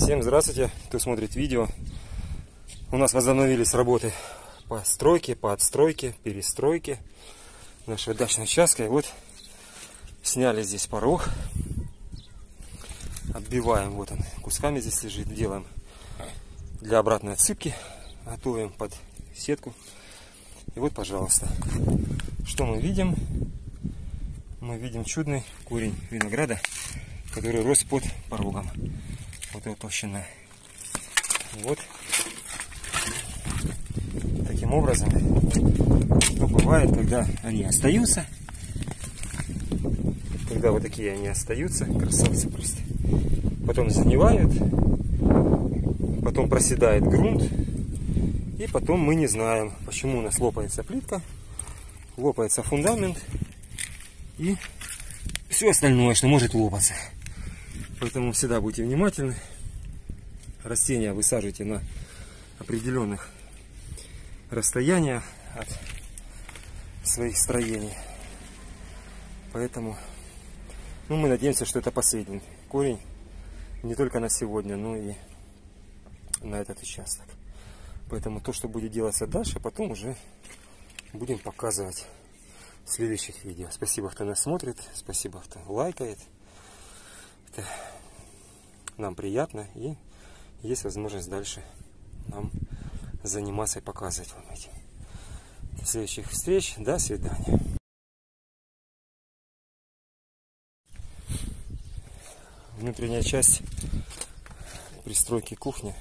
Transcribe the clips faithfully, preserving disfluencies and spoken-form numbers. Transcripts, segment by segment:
Всем здравствуйте, кто смотрит видео. У нас возобновились работы по стройке, по отстройке, перестройке нашего дачного участка. И вот сняли здесь порог. Отбиваем, вот он, кусками здесь лежит. Делаем для обратной отсыпки. Готовим под сетку. И вот, пожалуйста, что мы видим? Мы видим чудный корень винограда, который рос под порогом. Вот его толщина. Вот таким образом, что бывает, когда они остаются. Когда вот такие они остаются, красавцы просто. Потом загнивают, потом проседает грунт. И потом мы не знаем, почему у нас лопается плитка, лопается фундамент и все остальное, что может лопаться. Поэтому всегда будьте внимательны. Растения высаживайте на определенных расстояниях от своих строений. Поэтому ну, мы надеемся, что это последний корень не только на сегодня, но и на этот участок. Поэтому то, что будет делаться дальше, потом уже будем показывать в следующих видео. Спасибо, кто нас смотрит, спасибо, кто лайкает. Это нам приятно, и есть возможность дальше нам заниматься и показывать вам этим. До следующих встреч, до свидания. Внутренняя часть пристройки кухни.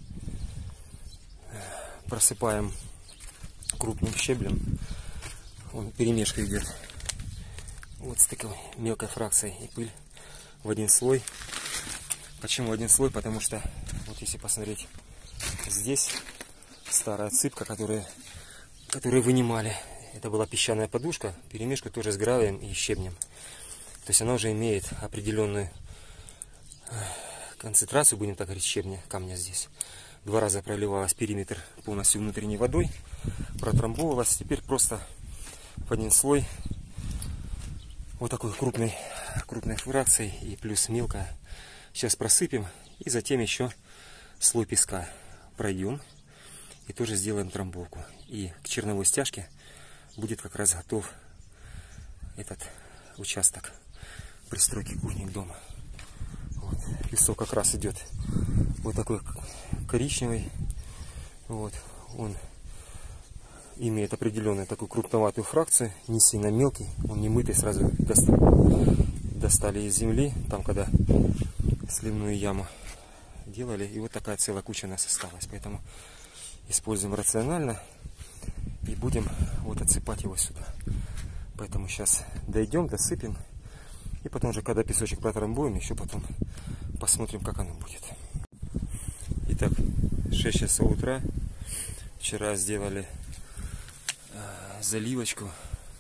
Просыпаем крупным щеблем. Он перемешка идет вот с такой мелкой фракцией и пыль в один слой. Почему один слой? Потому что вот если посмотреть, здесь старая отсыпка, которую, которую вынимали. Это была песчаная подушка, перемешку тоже с гравием и щебнем. То есть она уже имеет определенную концентрацию, будем так говорить, щебня, камня здесь. Два раза проливалась периметр полностью внутренней водой, протрамбовалась. Теперь просто в один слой вот такой крупной, крупной фракцией и плюс мелкая. Сейчас просыпем и затем еще слой песка пройдем и тоже сделаем трамбовку. И к черновой стяжке будет как раз готов этот участок пристройки кухни к дому. Вот. Песок как раз идет вот такой коричневый. Вот. Он имеет определенную такую крупноватую фракцию, не сильно мелкий, он не мытый, сразу достали из земли, там когда сливную яму делали, и вот такая целая куча у нас осталась. Поэтому используем рационально и будем вот отсыпать его сюда. Поэтому сейчас дойдем, досыпем, и потом уже, когда песочек протрамбуем, еще потом посмотрим, как оно будет. Итак, шесть часов утра. Вчера сделали э, заливочку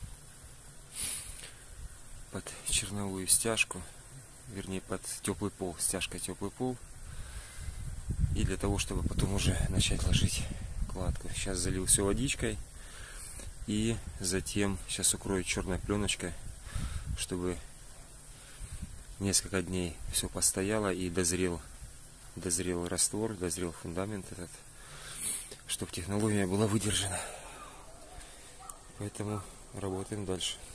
под черновую стяжку, вернее под теплый пол, стяжка теплый пол. И для того, чтобы потом уже начать ложить кладку. Сейчас залил все водичкой. И затем сейчас укрою черной пленочкой, чтобы несколько дней все постояло и дозрел, дозрел раствор, дозрел фундамент этот, чтобы технология была выдержана. Поэтому работаем дальше.